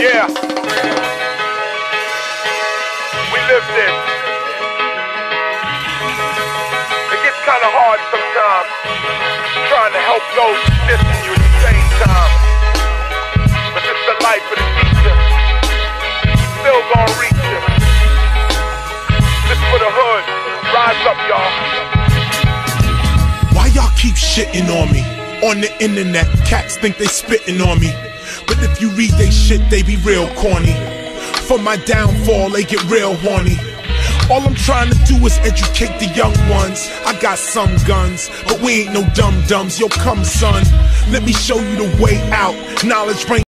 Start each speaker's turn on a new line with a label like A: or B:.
A: Yeah. We live this. It gets kind of hard sometimes trying to help those missing you at the same time. But it's the life of the teacher. Still gonna reach you. Just for the hood. Rise up, y'all.
B: Why y'all keep shitting on me? On the internet, cats think they spitting on me. But if you read they shit, they be real corny. For my downfall, they get real horny. All I'm trying to do is educate the young ones. I got some guns, but we ain't no dum-dums. Yo, come son, let me show you the way out. Knowledge brings